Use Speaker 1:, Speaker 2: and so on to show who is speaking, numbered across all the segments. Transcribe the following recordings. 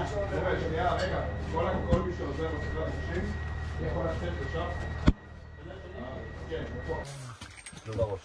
Speaker 1: שנייה, רגע, כל מי שעוזר בסביבה הראשים יכול לצאת לשם? כן, פה. לא בראש.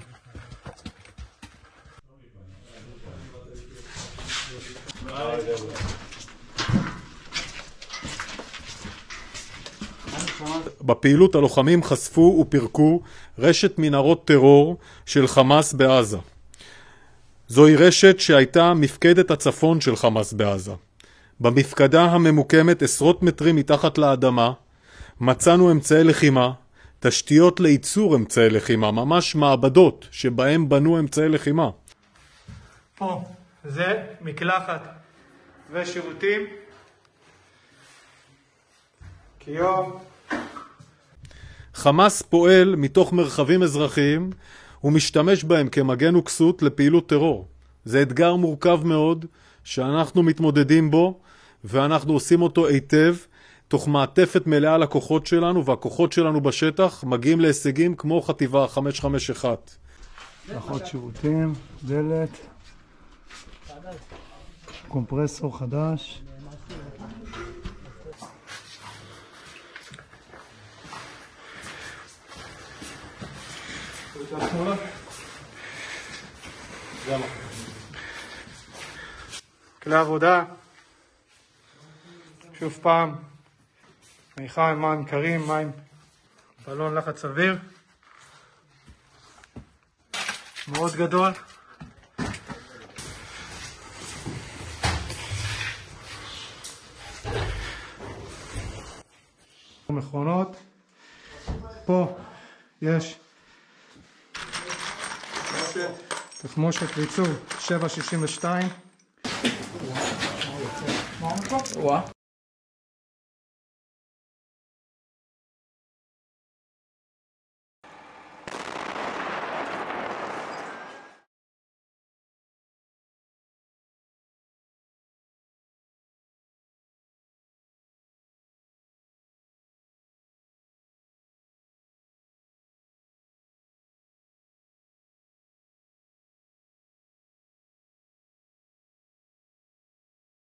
Speaker 2: בפעילות הלוחמים חשפו ופירקו רשת מנהרות טרור של חמאס בעזה. זוהי רשת שהייתה מפקדת הצפון של חמאס בעזה. במפקדה הממוקמת עשרות מטרים מתחת לאדמה מצאנו אמצעי לחימה, תשתיות לייצור אמצעי לחימה, ממש מעבדות שבהם בנו אמצעי לחימה.
Speaker 3: פה זה מקלחת ושירותים, קיום.
Speaker 2: חמאס פועל מתוך מרחבים אזרחיים ומשתמש בהם כמגן וכסות לפעילות טרור. זה אתגר מורכב מאוד שאנחנו מתמודדים בו, ואנחנו עושים אותו היטב תוך מעטפת מלאה לכוחות שלנו, והכוחות שלנו בשטח מגיעים להישגים כמו חטיבה 551.
Speaker 3: מקלחת, שירותים, דלת, קומפרסור חדש. כלי עבודה, שוב פעם, מיכל, מים קרים, מים, בלון לחץ אוויר, מאוד גדול. מכונות, פה יש תחמושת וייצור 762.